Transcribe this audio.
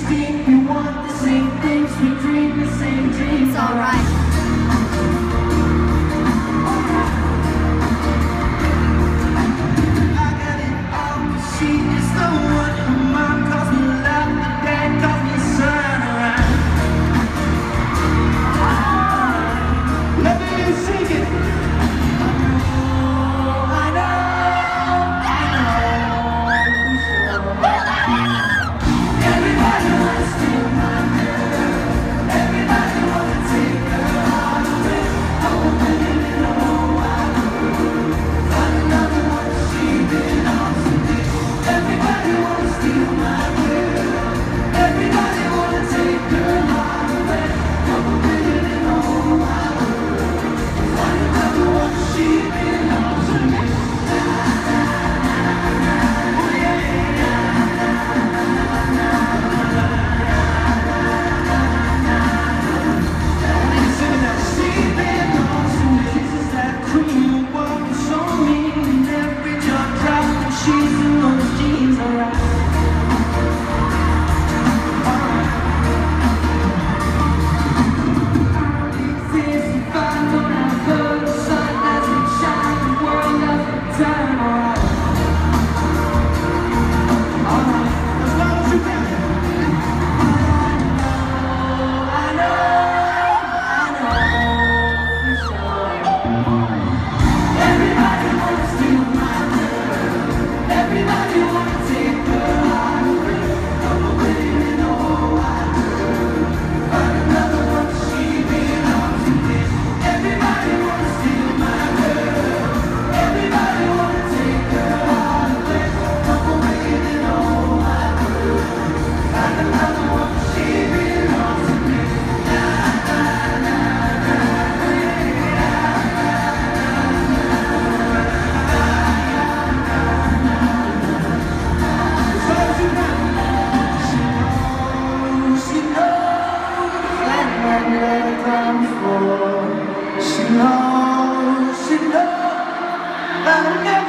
deep, we want the same things, we dream the same dreams. It's alright. I got it all, she is the one. Her mom calls me love, her dad calls me sunrise. Let me sing it. I know. Everybody wants to steal my girl. Everybody wants to take her heart away. I won't believe it, no, I will. Find another one, she belongs to me. Everybody wants to steal my girl. Everybody wants to take her heart away. I won't believe it, no, I will. Find another one, she belongs to me. She knows, I never